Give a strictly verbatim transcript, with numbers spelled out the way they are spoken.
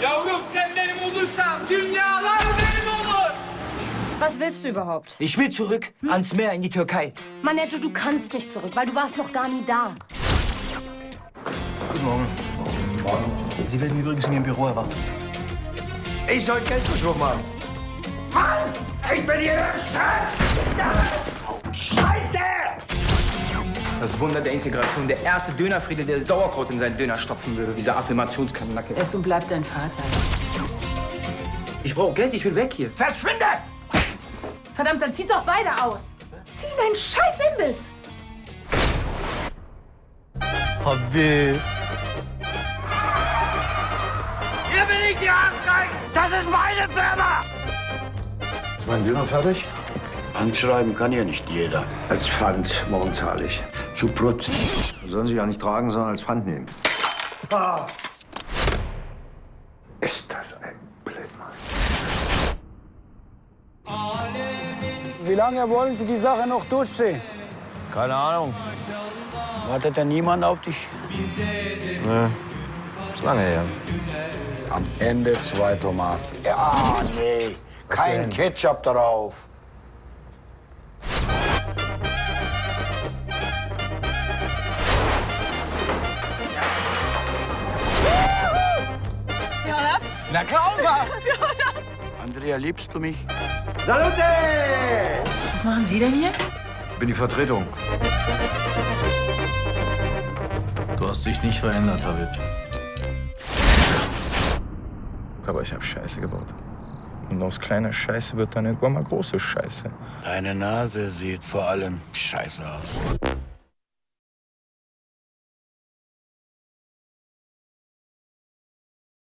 Yavrum sen benim olursan dünyalar benim olur. Was willst du überhaupt? Ich will zurück hm? ans Meer in die Türkei. Manetto, du kannst nicht zurück, weil du warst noch gar nie da. Guten Morgen. Guten Morgen. Sie werden übrigens in Ihrem Büro erwartet. Ich soll Geld verschoben haben. Mann! Ich bin hier der Chef! Scheiße! Das Wunder der Integration. Der erste Dönerfriede, der Sauerkraut in seinen Döner stopfen würde. Dieser Affirmationskanacke. Er ist und bleibt dein Vater. Ich brauche Geld, ich will weg hier. Verschwinde! Verdammt, dann zieht doch beide aus. Zieh deinen scheiß Imbiss! Habibi. Hier will ich die Hand rein! Das ist meine Firma! Ist mein Döner fertig? Handschreiben kann ja nicht jeder. Als Pfand, morgen zahle ich. Zu putzen. Sollen Sie ja nicht tragen, sondern als Pfand nehmen. Ah. Ist das ein Blödmann? Wie lange wollen Sie die Sache noch durchsehen? Keine Ahnung. Wartet denn niemand auf dich? Nee, ist lange her. Am Ende zwei Tomaten. Ja, nee. Kein Ketchup drauf. Na klar, wa? Andrea, liebst du mich? Salute! Was machen Sie denn hier? Ich bin die Vertretung. Du hast dich nicht verändert, Habib. Aber ich habe Scheiße gebaut. Und aus kleiner Scheiße wird dann irgendwann mal große Scheiße. Deine Nase sieht vor allem scheiße aus.